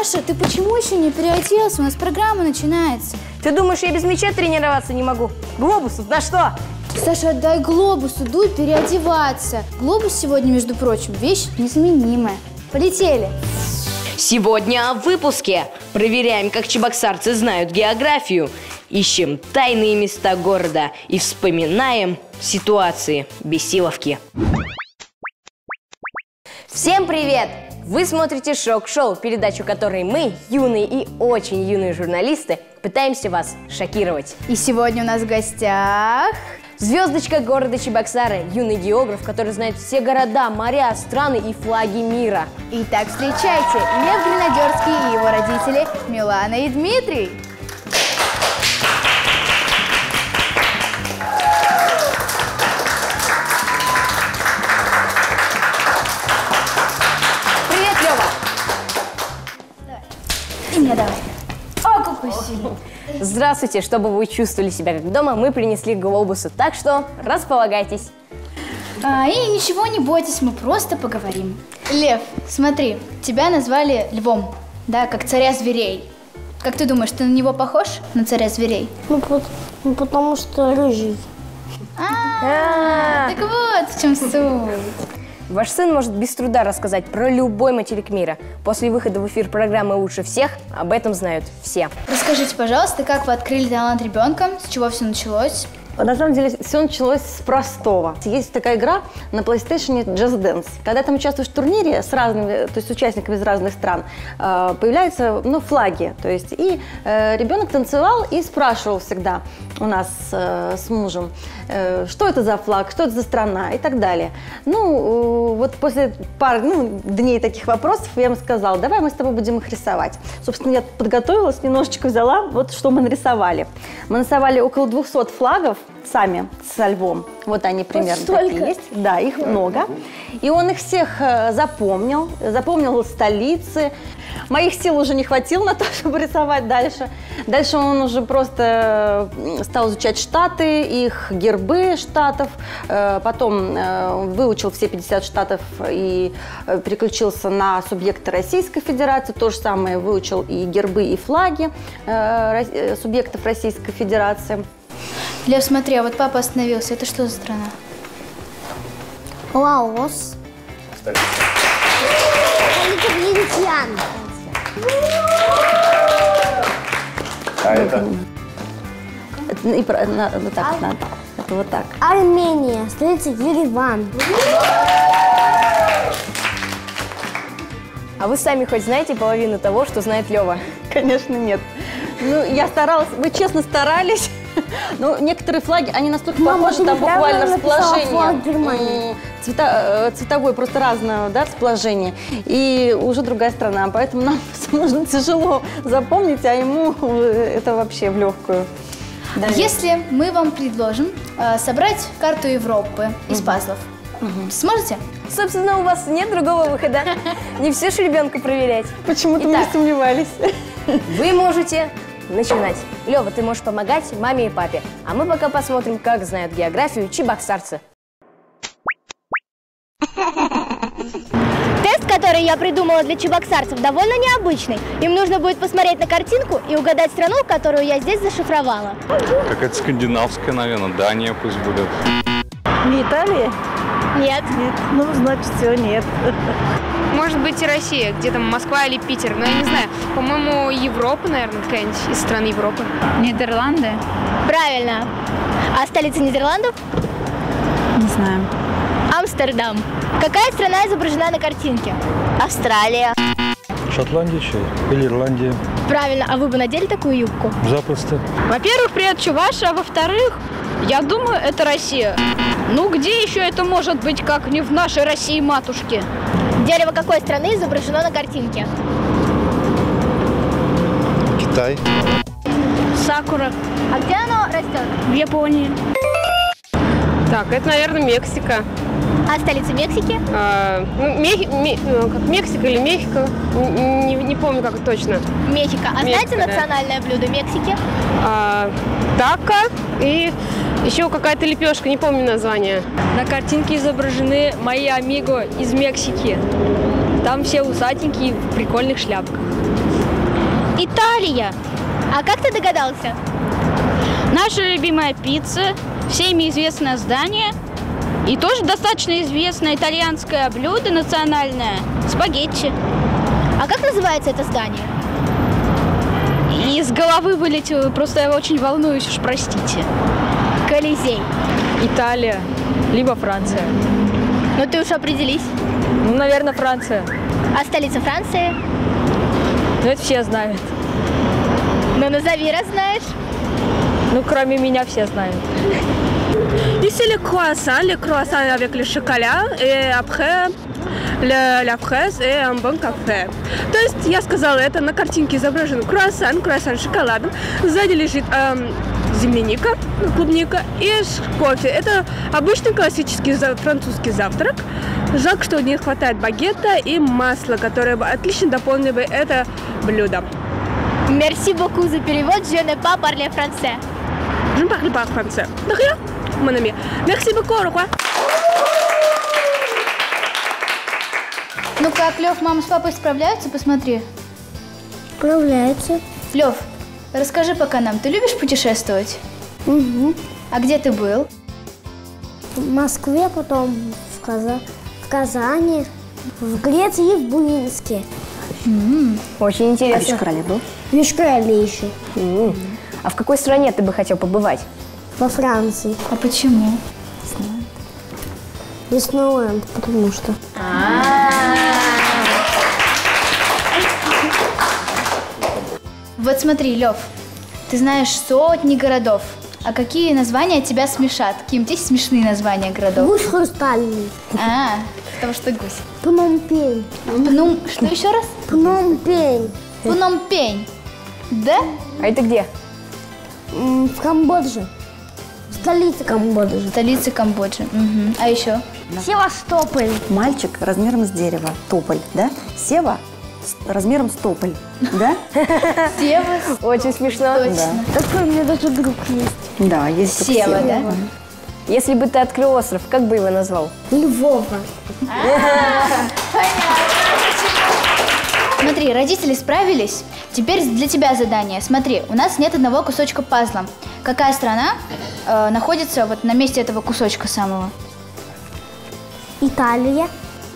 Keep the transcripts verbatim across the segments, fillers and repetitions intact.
Саша, ты почему еще не переоделся? У нас программа начинается. Ты думаешь, я без мяча тренироваться не могу? Глобус, на что? Саша, отдай глобус, иду переодеваться. Глобус сегодня, между прочим, вещь незаменимая. Полетели. Сегодня в выпуске проверяем, как чебоксарцы знают географию, ищем тайные места города и вспоминаем ситуации бесиловки. Всем привет! Вы смотрите Шок-шоу, передачу которой мы, юные и очень юные журналисты, пытаемся вас шокировать. И сегодня у нас в гостях... Звездочка города Чебоксары, юный географ, который знает все города, моря, страны и флаги мира. Итак, встречайте, Лев Гренадерский и его родители Милана и Дмитрий. Привет, Лева! Давай. И мне давай. О, какой сильный! Здравствуйте! Чтобы вы чувствовали себя как дома, мы принесли глобусы, так что располагайтесь. А, и ничего не бойтесь, мы просто поговорим. Лев, смотри, тебя назвали львом, да, как царя зверей. Как ты думаешь, ты на него похож, на царя зверей? Ну, ну потому что рыжий. А, так вот в чем суть. Ваш сын может без труда рассказать про любой материк мира. После выхода в эфир программы «Лучше всех» об этом знают все. Расскажите, пожалуйста, как вы открыли талант ребенка, с чего все началось? На самом деле, все началось с простого. Есть такая игра на PlayStation Just Dance. Когда там участвуешь в турнире с разными, то есть с участниками из разных стран, появляются, ну, флаги. То есть и э, ребенок танцевал и спрашивал всегда у нас э, с мужем, э, что это за флаг, что это за страна и так далее. Ну, э, вот после пары ну, дней таких вопросов я ему сказала, давай мы с тобой будем их рисовать. Собственно, я подготовилась, немножечко взяла, вот что мы нарисовали. Мы нарисовали около двухсот флагов, сами со львом. Вот они примерно вот такие есть. Да, их много. И он их всех запомнил, запомнил столицы. Моих сил уже не хватило на то, чтобы рисовать дальше. Дальше он уже просто стал изучать штаты, их гербы штатов. Потом выучил все пятьдесят штатов и переключился на субъекты Российской Федерации. То же самое выучил и гербы, и флаги субъектов Российской Федерации. Лев, смотри, а вот папа остановился. Это что за страна? Лаос. Это Вьетнам. А это? Это и про, на, вот так а... надо. Это вот так. Армения. Столица Ереван. А вы сами хоть знаете половину того, что знает Лева? Конечно, нет. Ну, я старалась, вы честно старались. Но некоторые флаги, они настолько Мама, похожи, там буквально расположение. Цвета, цветовое просто разное, да, расположение. И уже другая страна, поэтому нам нужно тяжело запомнить, а ему это вообще в легкую. Да. Если мы вам предложим э, собрать карту Европы из пазлов, угу. Сможете? Собственно, у вас нет другого выхода. Не все же ребенка проверять. Почему-то мы сомневались. Вы можете начинать. Лева, ты можешь помогать маме и папе. А мы пока посмотрим, как знают географию чебоксарцы. Тест, который я придумала для чебоксарцев, довольно необычный. Им нужно будет посмотреть на картинку и угадать страну, которую я здесь зашифровала. Какая-то скандинавская, наверное, Дания пусть будет. Не Италия? Нет. Нет. Ну, значит, все, нет. Может быть, и Россия, где там Москва или Питер, но я не знаю. По-моему, Европа, наверное, какая-нибудь из стран Европы. Нидерланды? Правильно. А столица Нидерландов? Не знаю. Амстердам. Какая страна изображена на картинке? Австралия. Шотландия еще? Или Ирландия? Правильно. А вы бы надели такую юбку? Запросто. Во-первых, привет, Чувашия, а во-вторых, я думаю, это Россия. Ну, где еще это может быть, как не в нашей России, матушке? Дерево какой страны изображено на картинке? Китай. Сакура. А где оно растет? В Японии. Так, это, наверное, Мексика. А столица Мексики? А, ну, Мех... Ме... как Мексика или Мехико, не, не помню, как точно. Мехико. А Мексика, знаете национальное да. блюдо Мексики? А, тако и еще какая-то лепешка, не помню название. На картинке изображены мои амиго из Мексики. Там все усатенькие в прикольных шляпках. Италия. А как ты догадался? Наша любимая пицца, всеми известное здание и тоже достаточно известное итальянское блюдо национальное – спагетти. А как называется это здание? И из головы вылетело, просто я очень волнуюсь, уж простите. Колизей. Италия, либо Франция. Ну ты уж определись. Ну, наверное, Франция. А столица Франции? Ну, это все знают. Ну назови, раз знаешь. Ну, кроме меня все знают. Ici le croissant, le croissant avec le chocolat et après le, la fraise et un bon café. То есть я сказала, это на картинке изображен круассан, круассан с шоколадом. Сзади лежит эм, земляника, клубника и кофе. Это обычный классический французский завтрак. Жалко, что не хватает багета и масла, которые бы отлично дополнили бы это блюдо. Merci beaucoup за перевод. Je ne pas parler français. Je ne parle pas français. De rien, mon ami. Merci beaucoup, au revoir. Ну как, Лев, мама с папой справляются? Посмотри. Справляются. Лев, расскажи пока нам, ты любишь путешествовать? Угу. А где ты был? В Москве, потом в, Каза... в Казани, в Греции и в Буинске. Mm. Очень интересно. А в Ешкарале был? В Ешкарале еще. Mm. А в какой стране ты бы хотел побывать? Во Франции. А почему? Диснейленд, потому что. Вот смотри, Лев, ты знаешь сотни городов. А какие названия тебя смешат? Какие-нибудь есть смешные названия городов? Гусь хрустальный. А, потому что гусь. Пномпень. Пном... Что еще раз? Пномпень. Пномпень. Да? А это где? В Камбодже. Столица Камбоджи. Столица Камбоджи. Угу. А еще? Севастополь. Мальчик размером с дерево. Тополь, да? Сева с размером с тополь, да? Сева. Очень смешно. Точно. Такой у меня даже друг есть. Да, есть Сева, да? Если бы ты открыл остров, как бы его назвал? Львова. Смотри, родители справились. Теперь для тебя задание. Смотри, у нас нет одного кусочка пазла. Какая страна э, находится вот на месте этого кусочка самого? Италия.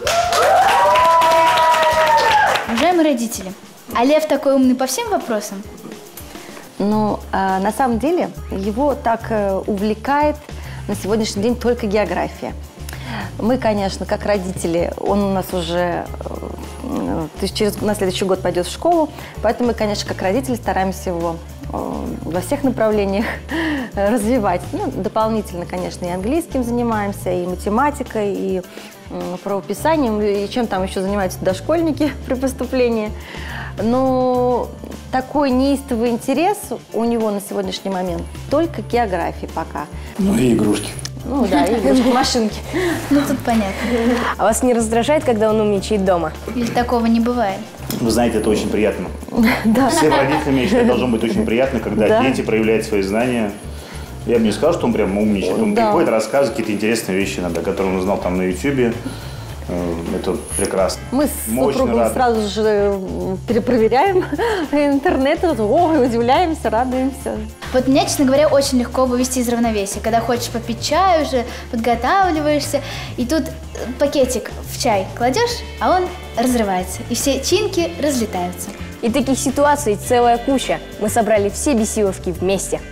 Уважаемые родители, а Лев такой умный по всем вопросам? Ну, э, на самом деле, его так э, увлекает на сегодняшний день только география. Мы, конечно, как родители, он у нас уже э, то есть через, на следующий год пойдет в школу, поэтому мы, конечно, как родители стараемся его э, во всех направлениях развивать. Ну, дополнительно, конечно, и английским занимаемся, и математикой, и э, правописанием, и чем там еще занимаются дошкольники при поступлении. Но такой неистовый интерес у него на сегодняшний момент только к географии пока. Ну и игрушки. Ну да, и игрушки, машинки. Ну тут понятно. А вас не раздражает, когда он умничает дома? Или такого не бывает? Вы знаете, это очень приятно. Да. Всем родителям, я считаю, должно быть очень приятно, когда Да. дети проявляют свои знания. Я бы не сказал, что он прям умничает. Он Да. приходит, рассказывает какие-то интересные вещи иногда, которые он узнал там на ютубе. Это прекрасно. Мы с Мы очень супругом рады. сразу же перепроверяем интернет, вот, о, удивляемся, радуемся. Вот мне, честно говоря, очень легко вывести из равновесия. Когда хочешь попить чай уже, подготавливаешься, и тут пакетик в чай кладешь, а он разрывается, и все чинки разлетаются. И таких ситуаций целая куча. Мы собрали все бесиловки вместе.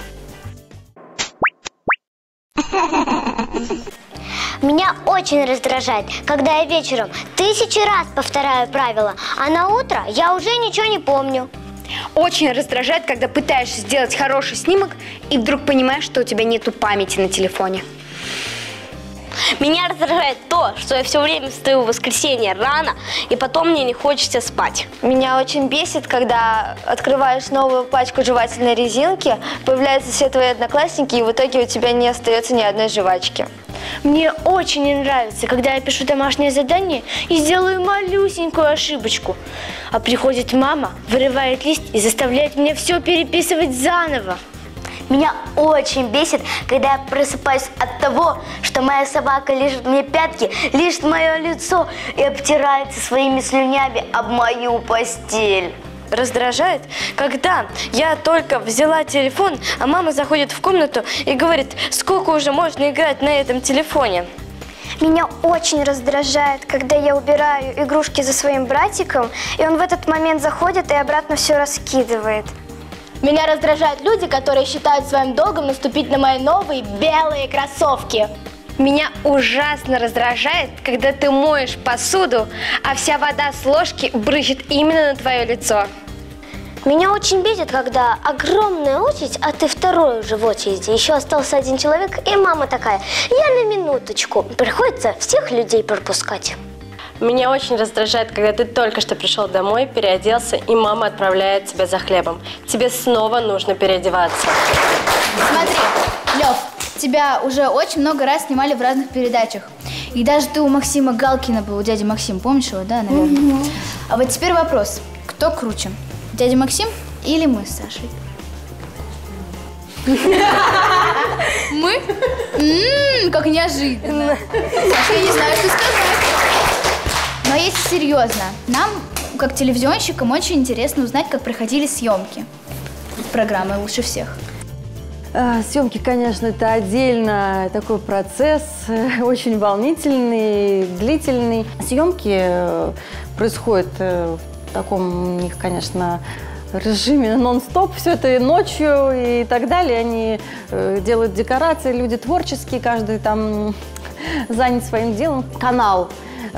Меня очень раздражает, когда я вечером тысячи раз повторяю правила, а на утро я уже ничего не помню. Очень раздражает, когда пытаешься сделать хороший снимок и вдруг понимаешь, что у тебя нету памяти на телефоне. Меня раздражает то, что я все время встаю в воскресенье рано, и потом мне не хочется спать. Меня очень бесит, когда открываешь новую пачку жевательной резинки, появляются все твои одноклассники, и в итоге у тебя не остается ни одной жвачки. Мне очень не нравится, когда я пишу домашнее задание и сделаю малюсенькую ошибочку. А приходит мама, вырывает лист и заставляет меня все переписывать заново. Меня очень бесит, когда я просыпаюсь от того, что моя собака лижет мне пятки, лижет мое лицо и обтирается своими слюнями об мою постель. раздражает, когда я только взяла телефон, а мама заходит в комнату и говорит, сколько уже можно играть на этом телефоне. Меня очень раздражает, когда я убираю игрушки за своим братиком, и он в этот момент заходит и обратно все раскидывает. Меня раздражают люди, которые считают своим долгом наступить на мои новые белые кроссовки. Меня ужасно раздражает, когда ты моешь посуду, а вся вода с ложки брызжет именно на твое лицо. Меня очень бесит, когда огромная очередь, а ты второй уже в очереди. Еще остался один человек, и мама такая, я на минуточку. Приходится всех людей пропускать. Меня очень раздражает, когда ты только что пришел домой, переоделся, и мама отправляет тебя за хлебом. Тебе снова нужно переодеваться. Смотри, Лев, тебя уже очень много раз снимали в разных передачах. И даже ты у Максима Галкина был, у дяди Максим, помнишь его, да, наверное? Угу. А вот теперь вопрос, кто круче, дядя Максим или мы с Сашей? Мы? Ммм, как неожиданно. Саша, я не знаю, что сказать. Но если серьезно, нам, как телевизионщикам, очень интересно узнать, как проходили съемки программы «Лучше всех». Съемки, конечно, это отдельно такой процесс, очень волнительный, длительный. Съемки происходят в таком, у них, конечно, режиме нон-стоп, все это и ночью и так далее. Они делают декорации, люди творческие, каждый там занят своим делом. Канал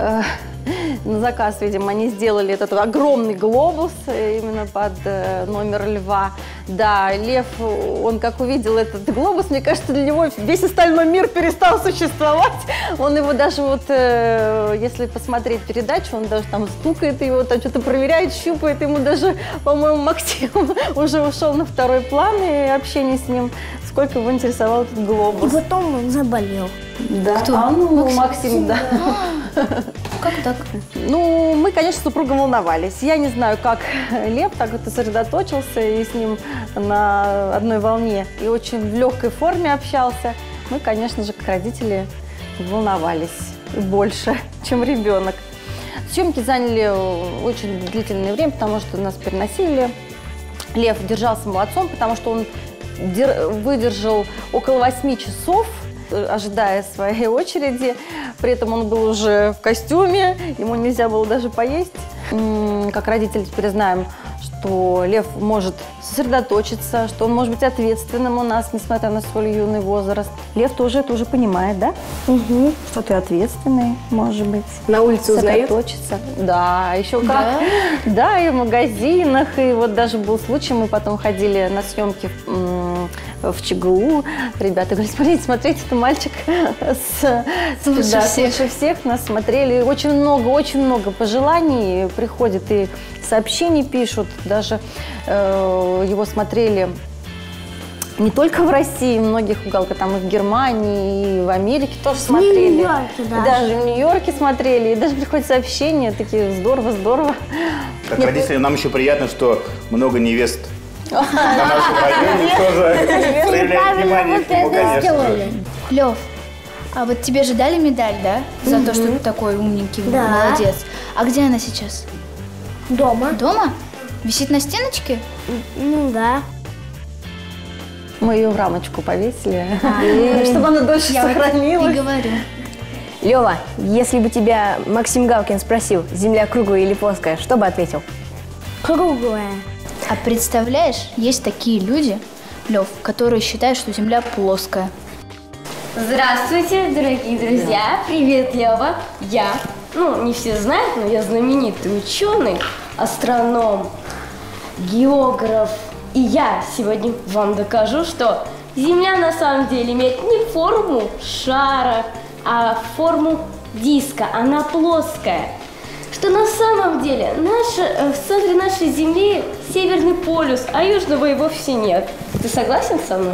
на заказ, видимо, они сделали этот огромный глобус именно под номер Льва. Да, Лев, он как увидел этот глобус, мне кажется, для него весь остальной мир перестал существовать. Он его даже вот, если посмотреть передачу, он даже там стукает его, там что-то проверяет, щупает. Ему даже, по-моему, Максим уже ушел на второй план, и общение с ним, сколько его интересовал этот глобус. И потом он заболел. Да, кто? А, ну, Максим, Максим да. Как так? Ну, мы, конечно, с супругом волновались. Я не знаю, как Лев так вот сосредоточился и с ним на одной волне и очень в легкой форме общался. Мы, конечно же, как родители, волновались больше, чем ребенок. Съемки заняли очень длительное время, потому что нас переносили. Лев держался молодцом, потому что он выдержал около восьми часов, ожидая своей очереди. При этом он был уже в костюме, ему нельзя было даже поесть. Как родители теперь знаем, что Лев может сосредоточиться, что он может быть ответственным у нас, несмотря на свой юный возраст. Лев тоже это уже понимает, да? Угу. Что ты ответственный, может быть. На улице узнают? Сосредоточиться. Да, еще как. Да? Да, и в магазинах. И вот даже был случай, мы потом ходили на съемки в, в ЧГУ. Ребята говорят, смотрите, смотрите, это мальчик с лучше да, всех. Лучше всех нас смотрели. Очень много, очень много пожеланий приходит и сообщений пишут. Даже э, его смотрели не только в России, в многих уголках, там и в Германии, и в Америке тоже смотрели. В Нью-Йорке, да. Даже в Нью-Йорке смотрели. И даже приходят сообщения такие, здорово, здорово. Как родителям нам еще приятно, что много невест на нашем районе тоже проявляют внимание к нему, конечно. Лев, а вот тебе же дали медаль, да? За то, что ты такой умненький, Да. молодец. А где она сейчас? Дома. Дома? Висит на стеночке? Ну да. Мы ее в рамочку повесили, А. чтобы она дольше Я вот сохранилась. и говорю. Лева, если бы тебя Максим Галкин спросил, Земля круглая или плоская, что бы ответил? Круглая. А представляешь, есть такие люди, Лев, которые считают, что Земля плоская. Здравствуйте, дорогие друзья! Привет, Лева! Я, ну, не все знают, но я знаменитый ученый, астроном, географ. И я сегодня вам докажу, что Земля на самом деле имеет не форму шара, а форму диска. Она плоская. Что на самом деле наша, в центре нашей Земли Северный полюс, а южного и вовсе нет. Ты согласен со мной?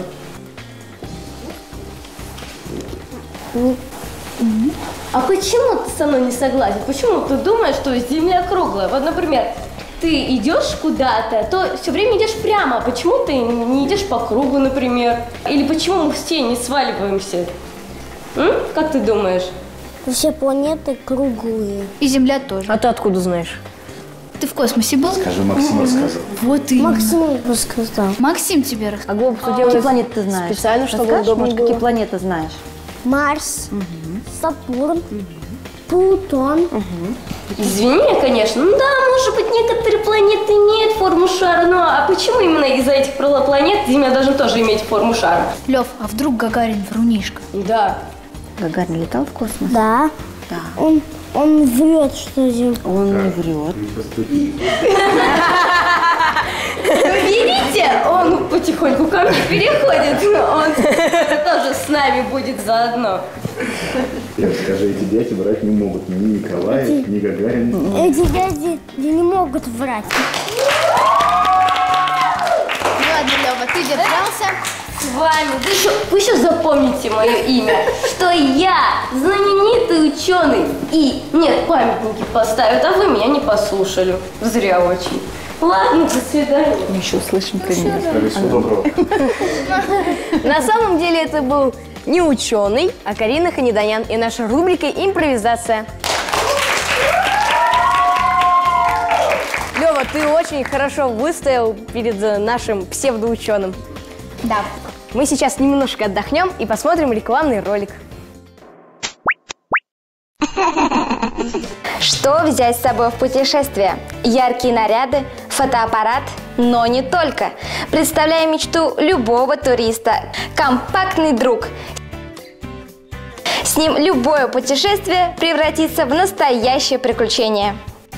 А почему ты со мной не согласен? Почему ты думаешь, что Земля круглая? Вот, например, ты идешь куда-то, то все время идешь прямо. Почему ты не идешь по кругу, например? Или почему мы все не сваливаемся? М? Как ты думаешь? Все планеты круглые. И Земля тоже. А ты откуда знаешь? Ты в космосе был? Скажи, Максим рассказал. Вот и Максим рассказал. Максим тебе рассказал. А глобус Какие делают планеты ты знаешь? специально, чтобы Расскажешь, удобно может, было? какие планеты знаешь? Марс, Сатурн, Плутон. Извини, конечно. Ну да, может быть, некоторые планеты имеют форму шара, но а почему именно из-за этих планет Земля должна тоже иметь форму шара? Лев, а вдруг Гагарин врунишка? Да. Гагарин летал в космос? Да. Да. Он, он врет, что Земля. Он не врет. Вы видите, он потихоньку ко мне переходит. Он тоже с нами будет заодно. Скажи, эти дяди врать не могут. Ни Николай, ни Гагарин. Эти дяди не могут врать. Ладно, Лева, ты держался. С вами. Да еще, вы еще запомните мое имя, что я знаменитый ученый. И нет, памятники поставят, а вы меня не послушали. Зря очень. Ладно, до свидания. Мы еще услышим про меня. Всего доброго. На самом деле это был не ученый, а Карина Ханеданян и наша рубрика «Импровизация». Лева, ты очень хорошо выстоял перед нашим псевдоученым. Да. Мы сейчас немножко отдохнем и посмотрим рекламный ролик. Что взять с собой в путешествие? Яркие наряды, фотоаппарат, но не только. Представляем мечту любого туриста. Компактный друг. С ним любое путешествие превратится в настоящее приключение.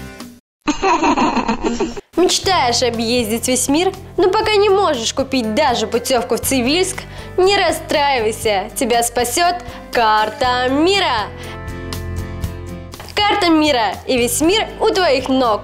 Мечтаешь объездить весь мир, но пока не можешь купить даже путевку в Цивильск? Не расстраивайся, тебя спасет карта мира. Карта мира, и весь мир у твоих ног.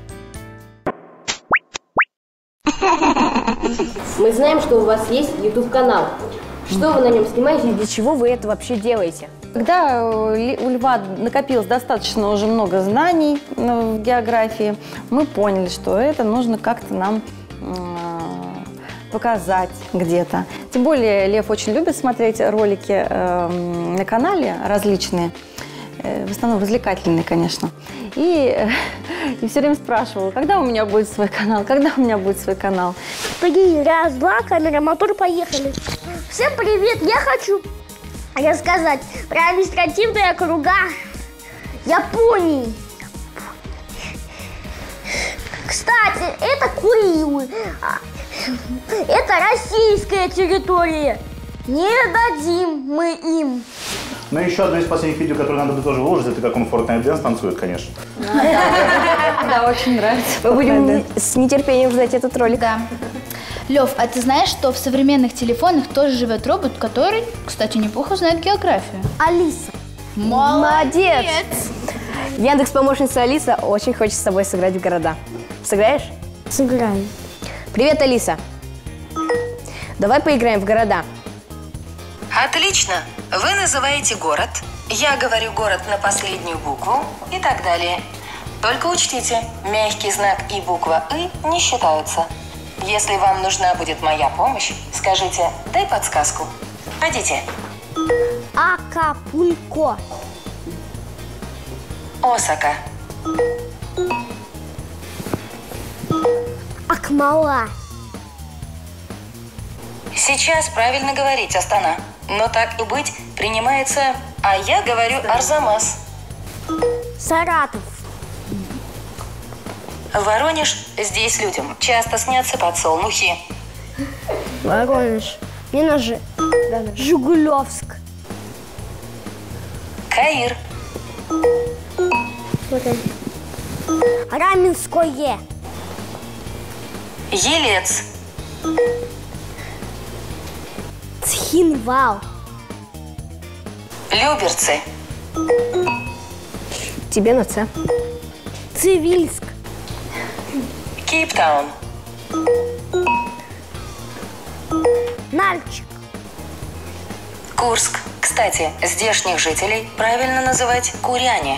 Мы знаем, что у вас есть ютуб-канал. Что вы на нем снимаете и для чего вы это вообще делаете? Когда у Льва накопилось достаточно уже много знаний в географии, мы поняли, что это нужно как-то нам показать где-то. Тем более Лев очень любит смотреть ролики на канале различные, в основном развлекательные, конечно. И, и все время спрашивал, когда у меня будет свой канал, когда у меня будет свой канал. Погоди, раз, два, камера, мотор, поехали. Всем привет, я хочу рассказать про административные округа Японии. Кстати, это Курилы. Это российская территория. Не дадим мы им. Ну, еще одно из последних видео, которое надо бы тоже выложить, это как он Fortnite Dance танцует, конечно. Да, очень нравится. Мы будем с нетерпением ждать этот ролик. Да. Лев, а ты знаешь, что в современных телефонах тоже живет робот, который, кстати, неплохо знает географию? Алиса. Молодец! Яндекс-помощница Алиса очень хочет с тобой сыграть в города. Сыграешь? Сыграем. Привет, Алиса. Давай поиграем в города. Отлично. Вы называете город, я говорю город на последнюю букву и так далее. Только учтите, мягкий знак и буква «ы» не считаются. Если вам нужна будет моя помощь, скажите «дай подсказку». Пойдите. Акапулько. Осака. Акмала. Сейчас правильно говорить, Астана. Но так и быть, принимается, а я говорю Арзамас. Саратов. Воронеж, здесь людям часто снятся подсолнухи. Воронеж. Мне нужен Жигулевск. Каир. Вот это. Раменское. Елец. Цхинвал. Люберцы. Тебе на Ц. Цивильск. Кейптаун. Нальчик. Курск. Кстати, здешних жителей правильно называть куряне.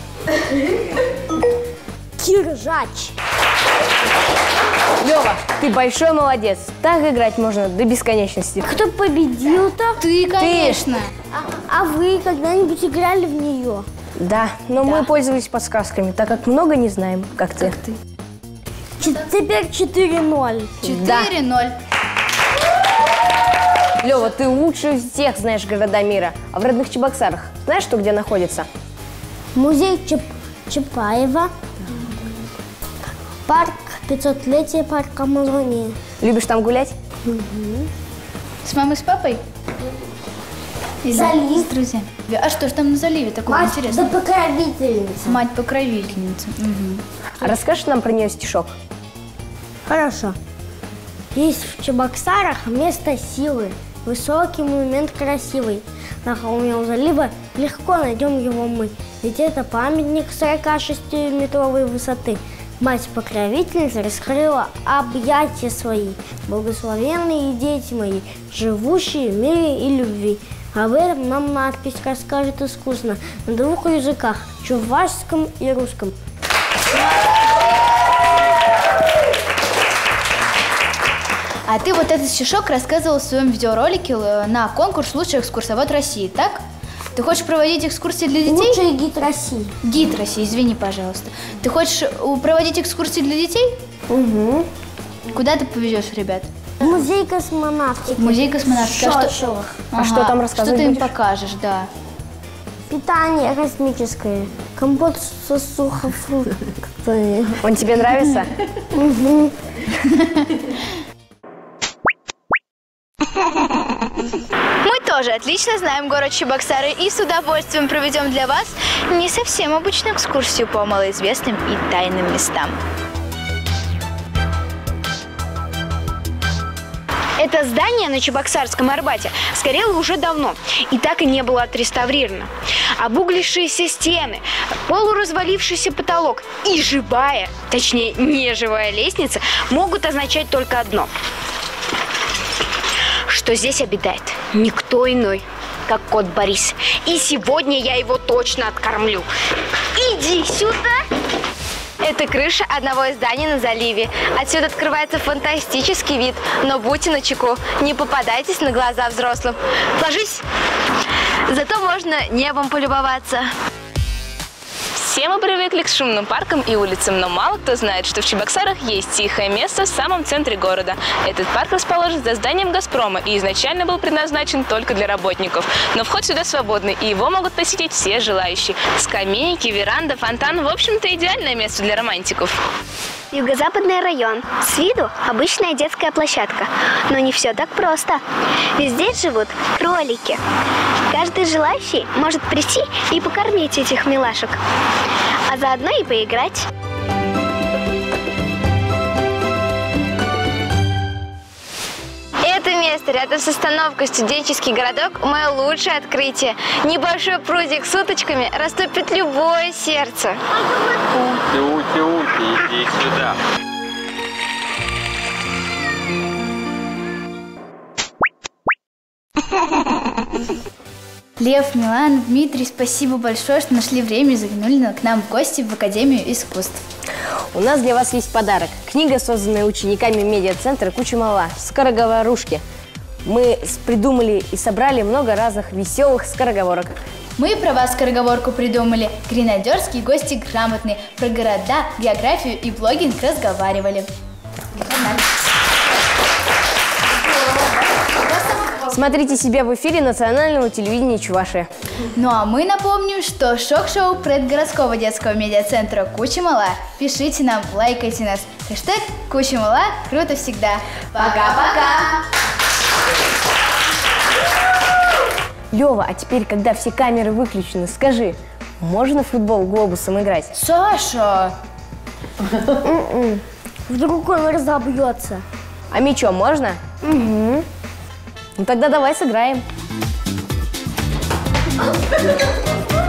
Киржач. Лева, ты большой молодец. Так играть можно до бесконечности. Кто победил-то? Ты, конечно. А, а вы когда-нибудь играли в нее? Да, но да. мы пользовались подсказками, так как много не знаем, как ты. Как ты. Теперь четыре ноль. четыре ноль. Лёва, ты лучше всех знаешь города мира. А в родных Чебоксарах знаешь, что где находится? Музей Чап Чапаева. Парк пятисотлетия парка Амазонии. Любишь там гулять? Угу. С мамой, с папой? Или Залив. с друзьями? А что ж там на заливе такого Мать интересного? да покровительница. Мать-покровительница. Угу. А расскажешь нам про нее стишок? Хорошо. Есть в Чебоксарах место силы, высокий монумент красивый. На холме у залива легко найдем его мы, ведь это памятник сорокашестиметровой высоты. Мать-покровительница раскрыла объятия свои, благословенные дети мои, живущие в мире и любви. Об этом нам надпись расскажет искусно на двух языках, чувашском и русском. А ты вот этот стишок рассказывал в своем видеоролике на конкурс «Лучший экскурсовод России», так? Ты хочешь проводить экскурсии для детей? Лучший гид России. Гид России, извини, пожалуйста. Ты хочешь проводить экскурсии для детей? Угу. Куда ты повезешь ребят? Музей космонавтики. Музей космонавтики. А что, а ага. что там рассказывать Что ты им будешь? покажешь, да. Питание космическое. Компот со сухофруктами. Он тебе нравится? Угу. Мы тоже отлично знаем город Чебоксары и с удовольствием проведем для вас не совсем обычную экскурсию по малоизвестным и тайным местам. Это здание на Чебоксарском Арбате сгорело уже давно и так и не было отреставрировано. Обуглившиеся стены, полуразвалившийся потолок и живая, точнее неживая лестница могут означать только одно – что здесь обитает никто иной, как кот Борис. И сегодня я его точно откормлю. Иди сюда! Это крыша одного из зданий на заливе. Отсюда открывается фантастический вид. Но будьте начеку, не попадайтесь на глаза взрослым. Ложись! Зато можно небом полюбоваться. Все мы привыкли к шумным паркам и улицам, но мало кто знает, что в Чебоксарах есть тихое место в самом центре города. Этот парк расположен за зданием «Газпрома» и изначально был предназначен только для работников. Но вход сюда свободный, и его могут посетить все желающие. Скамейки, веранда, фонтан – в общем-то, идеальное место для романтиков. Юго-западный район. С виду обычная детская площадка. Но не все так просто. Ведь здесь живут кролики. Каждый желающий может прийти и покормить этих милашек. А заодно и поиграть. Это место рядом с остановкой «Студенческий городок» – мое лучшее открытие. Небольшой прудик с уточками растопит любое сердце. Ути, ути, ути, иди сюда. Лев, Милана, Дмитрий, спасибо большое, что нашли время и заглянули к нам в гости в Академию искусств. У нас для вас есть подарок. Книга, созданная учениками медиацентра «Куча-мала» «Скороговорушки». Мы придумали и собрали много разных веселых скороговорок. Мы про вас скороговорку придумали. Гренадерские гости грамотные. Про города, географию и блогинг разговаривали. Смотрите себя в эфире национального телевидения Чувашия. Ну а мы напомним, что шок-шоу предгородского детского медиацентра «Куча-мала». Пишите нам, лайкайте нас. Хэштег «Куча-мала» круто всегда. Пока-пока! Лёва, а теперь, когда все камеры выключены, скажи, можно в футбол глобусом играть? Саша! Вдруг он разобьется. А мячом можно? Угу. Ну тогда давай сыграем.